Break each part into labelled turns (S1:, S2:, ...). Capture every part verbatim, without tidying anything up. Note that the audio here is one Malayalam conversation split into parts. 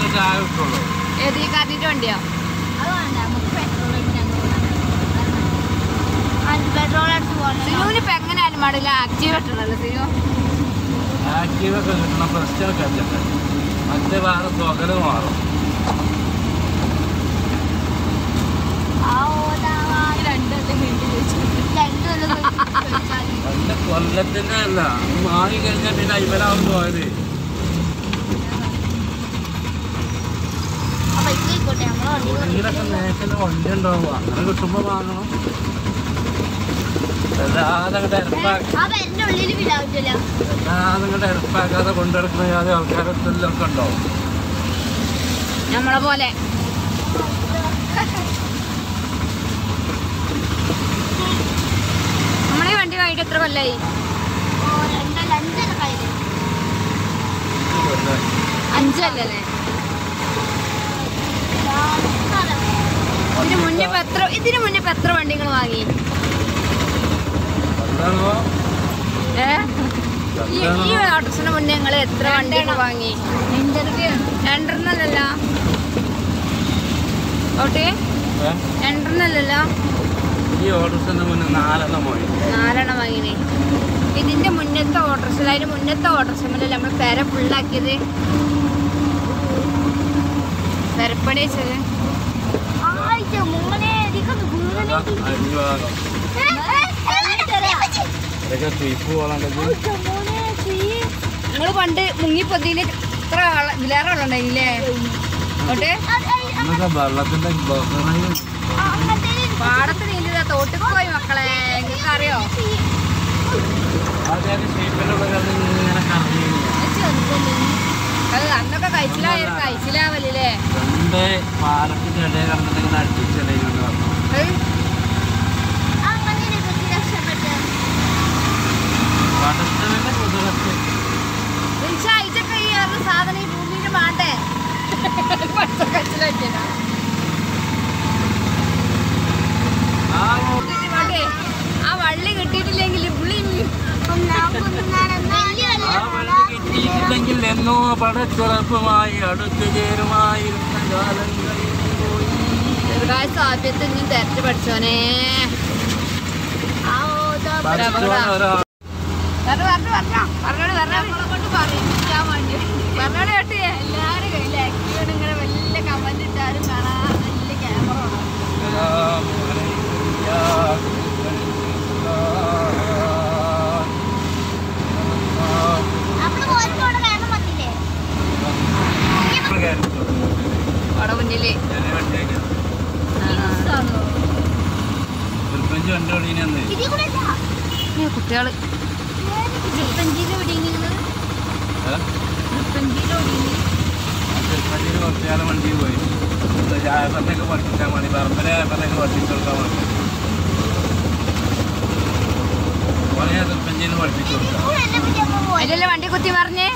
S1: ചായ കിട്ടുള്ളൂ.
S2: ഏത് ഈ കാറ്റിന്റെ വണ്ടിയോ? സിനുവിനിപ്പോ എങ്ങനെയാലും പാടില്ല ആക്റ്റീവ് കിട്ടണല്ലോ സിനു.
S1: ആക്റ്റീവ് ഒക്കെ കിട്ടണം പ്രശ്നമൊക്കെ അല്ലേ മറ്റേ വേറെ തുകല് മാറും. കൊല്ലത്തിന്റെ അല്ല മാറി കഴിഞ്ഞാൽ പിന്നെ അയ്മലാവും പോയത്. വീടൊക്കെ നേരത്തെ വണ്ടി ഉണ്ടാവുക അങ്ങനെ കിട്ടുമ്പോ വാങ്ങണം. എല്ലാതങ്ങട്ട് എല്ലാതങ്ങട്ട് എരപ്പാക്കാതെ കൊണ്ടെടുക്കുന്ന യാതൊരു ആൾക്കാരൊക്കെ ഉണ്ടാവും
S2: നമ്മളെ പോലെ. നമ്മളീ വണ്ടി വാങ്ങിട്ട് എത്ര കൊല്ലായി? അഞ്ചല്ലേ? ഇതിന് മുന്നേ എത്ര ഇതിന് മുന്നേ എത്ര വണ്ടികൾ വാങ്ങി? ഏ ഈ ഓട്ടോസിന് മുന്നേ നിങ്ങൾ എത്ര വണ്ടികൾ വാങ്ങി? രണ്ടെണ്ണല്ലല്ലോ ഓട്ടെ, രണ്ടെണ്ണല്ലല്ലോ.
S1: ഈ ഓട്ടോസിന് മുന്നേ നാലെണ്ണം വാങ്ങി.
S2: നാലെണ്ണം വാങ്ങിനേ. ഇതിന്റെ മുന്നത്തെ ഓട്ടോസിൽ അതിന് മുന്നത്തെ ഓട്ടോസിമല്ലേ നമ്മൾ പെര ഫുള്ളാക്കിയത്? പെരപ്പണി വെച്ചത് നിങ്ങൾ പണ്ട് മുങ്ങിപ്പൊതിന് ഇത്ര ഇതിലേറെ വെള്ളം ഉണ്ടായില്ലേ? ഓട്ടെ
S1: വെള്ളത്തിന്റെ
S2: പാടത്ത് നീന്താ തോട്ടിൽ പോയി മക്കളെ, നിങ്ങൾക്ക് അറിയോ? അത് അന്നൊക്കെ കഴിച്ചിലായ കഴിച്ചിലാവല്ലേ?
S1: പാലത്തിന്റെ ഇടയിൽ കിടന്നിട്ട് അടുപ്പിച്ചല്ലേ
S2: സാധനം ഈ ഭൂമിയിൽ മാണ്ടേ? കഴിച്ചിലാ ആ വള്ളി കിട്ടിയിട്ടില്ലെങ്കിൽ
S1: കിട്ടിയിട്ടില്ലെങ്കിൽ എന്നോ പടച്ചുറപ്പുമായി അടുത്തു ചേരുമായിരുന്ന കാലങ്ങളിൽ
S2: സാധ്യത ഇനി തെരഞ്ഞു പഠിച്ചോനെ. പറഞ്ഞോട് കേട്ടേ എല്ലാരും കയ്യിൽ ആക്റ്റീവാണ്. ഇങ്ങനെ വലിയ കമന്റ് ഇട്ടാലും കാണാം വലിയ ക്യാമറ അവിടെ മുന്നില് കുട്ടികള്
S1: കുറച്ചുകാലം വണ്ടി പോയി ചായപ്പത്തേക്ക് പഠിപ്പിച്ചാൽ മതി. പറമ്പര ആയപ്പത്തേക്ക് പഠിപ്പിച്ചു കൊടുക്കാൻ മതി. കുറേ ചെറുപ്പഞ്ചിന്ന് പഠിപ്പിച്ചു കൊടുക്കാം.
S2: വണ്ടി കുത്തി പറഞ്ഞേ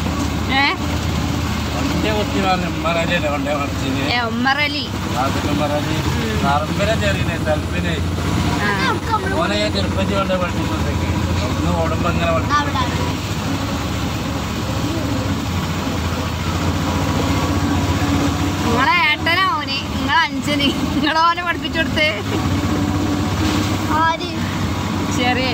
S1: വണ്ടിയെ കുത്തി പറഞ്ഞു ഉമ്മറലിയല്ലേ വണ്ടിയെ മറിച്ചിന്
S2: ഉമ്മറലി
S1: ഉമ്മറലി പറമ്പര ചെറിയ തലപ്പിന് ഓനെ ചെറുപ്പഞ്ചി കൊണ്ട് പഠിപ്പിച്ചോട്ടേക്ക് ഒന്ന് ഓടുമ്പോ ഇങ്ങനെ പഠിപ്പിച്ചു.
S2: നിങ്ങളെ ഏട്ടനാ ഓന്, നിങ്ങളെ അഞ്ചന്, നിങ്ങളെ ഓനെ പഠിപ്പിച്ചു കൊടുത്ത് ചെറിയ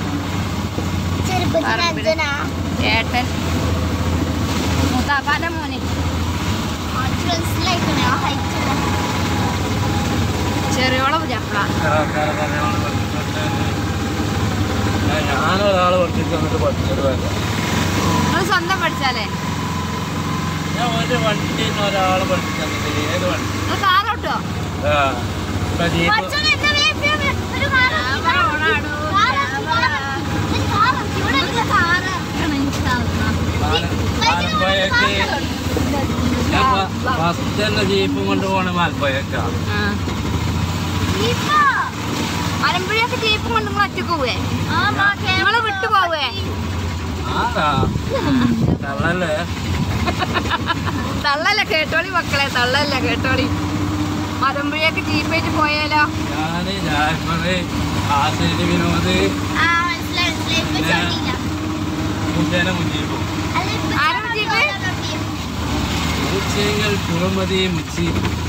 S2: ഏട്ടൻ മൂത്താപ്പാന്റെ മോനെ ചെറിയോളെ പുതിയാപ്പിള.
S1: ഞാനൊരാള് പഠിച്ചിട്ട് വന്നിട്ട് പഠിച്ചത് വേണ്ട.
S2: നിങ്ങൾ സ്വന്തം പഠിച്ചാലേ?
S1: ഞാൻ ഒരു വണ്ടി ഒരാള് പഠിച്ചു തന്നിട്ട്. ഏത് വണ്ടി?
S2: കാറോട്ടോ?
S1: ഫസ്റ്റ് തന്നെ ജീപ്പും കൊണ്ട് പോണ മാൽപ്പയൊക്കെ
S2: മലമ്പുഴയൊക്കെ ജീപ്പും കൊണ്ട് നിങ്ങൾ ഒറ്റക്ക് പോവേ? നിങ്ങള് വിട്ടു പോവേ?
S1: തള്ളല്ലേ
S2: തള്ളല്ല കേട്ടോളി മക്കളെ, തള്ളല്ല കേട്ടോളി. മലമ്പുഴയൊക്കെ ജീപ്പായിട്ട് പോയാലോ?
S1: ഞാന് ജാഫറ്, ആസിഡ്, വിനോദ്, മുഞ്ചേന മുഞ്ചീപ്പും ആശയങ്ങൾ കുറുമതി മുച്ചി.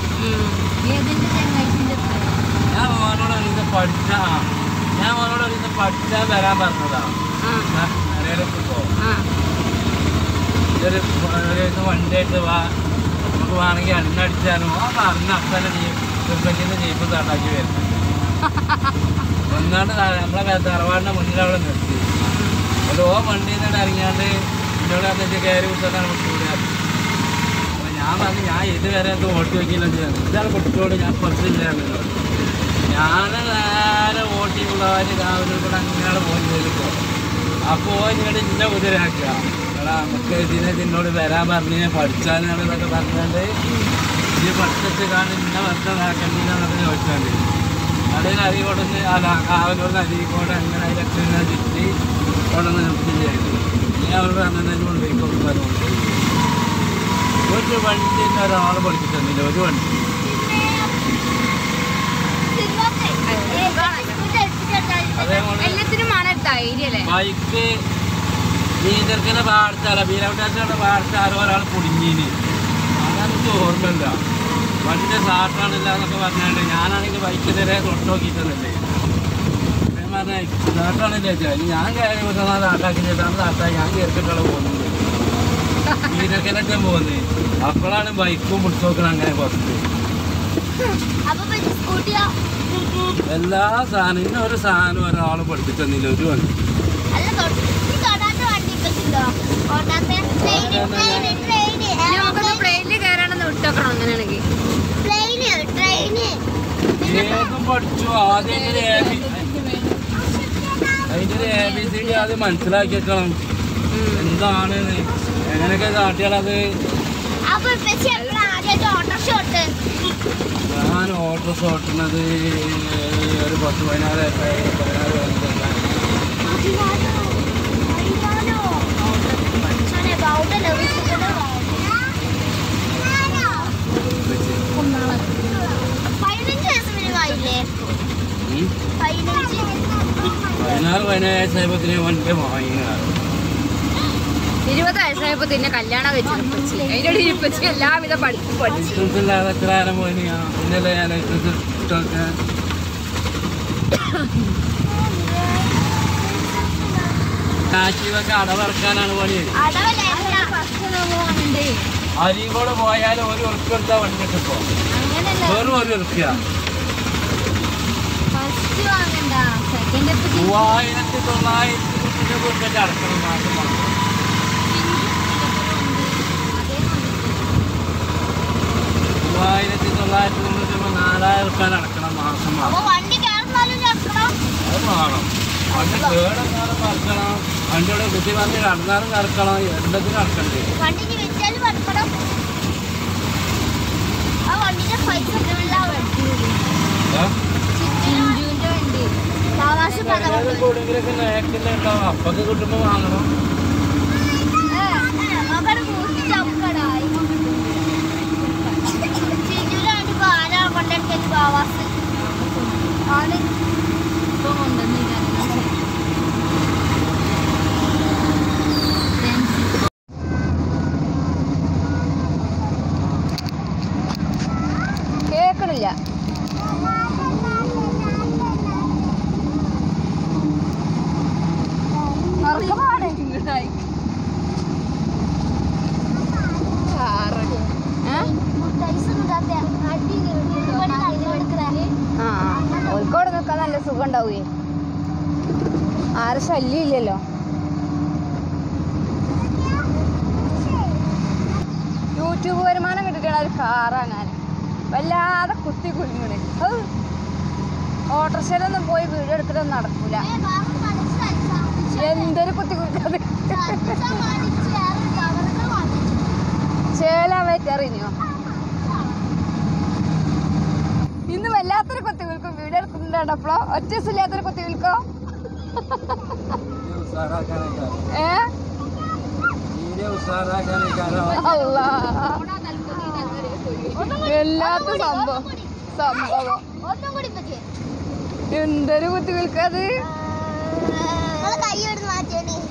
S1: ഞാൻ മോനോട് ഒരു പഠിച്ചാ ഞാൻ മോനോട് ഒരു പഠിച്ചാൽ വരാൻ പറഞ്ഞതാ. നിലയിലൊക്കെ പോകും ഇതൊരു വണ്ടിയായിട്ട് വാ, നമുക്ക് വേണമെങ്കിൽ എണ്ണടിച്ചാലും ആ പറഞ്ഞ അപ്പനെ ചെറുപ്പറ്റിന്ന് ജീപ്പ് തണ്ടാക്കി വരുന്നത്. ഒന്നാണ്ട് നമ്മളെ തറവാടിൻ്റെ മുന്നിൽ അവിടെ നിർത്തി. അത് ഓ വണ്ടിയിൽ നിന്ന് ഇറങ്ങിയാണ്ട് എന്നോട് അന്നത്തെ കയറി വിട്ടാണ് കൂടിയാൽ. അപ്പോൾ ഞാൻ പറഞ്ഞു ഞാൻ ഇതുവരെ അത് ഓട്ടി വയ്ക്കില്ല. ഇതാണ് കുട്ടിയോട് ഞാൻ കുറച്ചില്ലായിരുന്നു. ഞാൻ നേരെ ഓട്ടിയുള്ളവർ രാവിലെ കൂടെ അങ്ങനെ പോയി ചെയ്തിട്ടോ. അപ്പോൾ ഇങ്ങോട്ട് ഇന്ന കുതിരാക്കുക. എടാ നമുക്ക് ഇതിനെ ഇതിനോട് വരാൻ പറഞ്ഞ് പഠിച്ചാലാണ് എന്നൊക്കെ പറഞ്ഞാണ്ട് ഇത് പഠിച്ചിട്ട് കാണും ഇന്ന വർഷം ആക്കണ്ടെന്നൊക്കെ ചോദിച്ചാൽ അതിൽ അരികൊടുന്ന് അല്ല കാവലോട് അരിക്കോട് അങ്ങനെ അതിലൊക്കെ ചുറ്റി കൊണ്ടുവന്ന് നിർത്തില്ലായിരുന്നു. ഞാൻ അവരോട് അന്നെ കൊണ്ടുപോയി കൊടുക്കാറുണ്ട്. ഒരു വണ്ടി ഒരാൾ പഠിച്ചിട്ടുണ്ടെങ്കിൽ ഒരു വണ്ടി ബൈക്ക് നീന്തർക്കിനെ പാടിച്ചാല ബീരാവട്ടാച്ചയുടെ പാടിച്ചാലും ഒരാൾ കുടുങ്ങീന്. അതെനിക്ക് ഓർമ്മയില്ല. വണ്ടി സ്റ്റാർട്ടാണില്ല എന്നൊക്കെ പറഞ്ഞാണ്ട് ഞാനാണെങ്കിൽ ബൈക്കിനെതിരെ തൊട്ട് നോക്കിയിട്ടല്ലേ ഞാൻ പറഞ്ഞ സ്റ്റാർട്ടാണില്ല വെച്ചാൽ ഞാൻ കയറി വിട്ടാൽ സ്റ്റാർട്ടാക്കി ചെയ്താണ് സ്റ്റാർട്ടായി ഞാൻ കയറിക്കിട്ടുള്ള പോകുന്നത്. ബീരക്കനൊക്കെ പോകുന്നത് അപ്പോഴാണ് ബൈക്കും പിടിച്ചു നോക്കണം. അങ്ങനെ പുറത്ത് എല്ലാ സാധനം ഇന്ന ഒരു സാധനം ഒരാൾ പഠിപ്പിച്ചെന്നില്ല ഒരു വണ്ടി. ഏതും പഠിച്ചു ആദ്യം അതിൻ്റെ എ ബി സി ഡി ആദ്യം മനസ്സിലാക്കി വെക്കണം എന്താണ് എങ്ങനെയൊക്കെ കാട്ടിയാലത്. ഞാൻ ഓട്ടോ ഓട്ടുന്നത് ഒരു പത്ത് പതിനാറ് പതിനാറ് പതിനാറ് പതിനേഴ് വയസ്സായപ്പോഴത്തേന് വണ്ടി വാങ്ങിയാണ്.
S2: ഇരുപത് വയസ്സായപ്പോ തന്നെ കല്യാണം വെച്ചിട്ട് അതിൻ്റെ ഇപ്പച്ചി എല്ലാവിധ പഠിപ്പ് പഠിച്ചു.
S1: ഇല്ലാതെ എത്ര നേരം പോയി ഇന്നലെ ഞാൻ ലൈസൻസ് ഇട്ടൊക്കെ കാശിവൊക്കെ അടവിറക്കാനാണ് പണി. അരികോട് പോയാൽ ഒരു ഉറുപ്പ്യ എടുത്താൽ വണ്ടി കിട്ടിപ്പോ വെറും ഒരു ഉറുപ്പ്യ. മൂവായിരത്തി തൊള്ളായിരത്തി രൂപ അടക്കണം മാസം മാസം. മൂവായിരത്തി തൊള്ളായിരത്തി തൊണ്ണൂറ്റി രൂപ നാലായിരം റുപ്യ അടക്കണം മാസം മാസം. അത് വേണം. വണ്ടി കേടെന്നാലും കറക്കണം, വണ്ടിയുടെ കുത്തി പറഞ്ഞ് കടന്നാലും കറക്കണം, എല്ലാത്തിനും കറക്കണ്ടേ. എവിടെയെങ്കിലൊക്കെ നേക്കില്ല ഉണ്ടാവും. അപ്പൊക്കെ കിട്ടുമ്പോ വാങ്ങണം.
S2: കേക്കണില്ല. കോഴിക്കോട് നിൽക്കാൻ നല്ല സുഖം ഉണ്ടാവേ. ആരും ശല്യം ഇല്ലല്ലോ. യൂട്യൂബ് വരുമാനം കിട്ടിയിട്ടാണ് ഒരു കാറാങ്ങാൻ വല്ലാതെ കുത്തി കുലുങ്ങണേ. ഓട്ടോറിക്ഷയിലൊന്നും പോയി വീഡിയോ എടുത്തിട്ടൊന്നും നടക്കൂല. എന്തൊരു കുത്തി കുലുക്കാതെ ചേലാൻ പറ്ററിഞ്ഞോ. ഇന്ന് വല്ലാത്തൊരു കൊത്തി വിൽക്കും വീഡിയോ എടുക്കുന്നുണ്ടപ്പോ ഒറ്റ ദിവസം ഇല്ലാത്തൊരു കൊത്തി വിൽക്കോ. ഏ എല്ലാത്ത സംഭവം സംഭവം എന്തൊരു കുത്തി വിൽക്കാത്.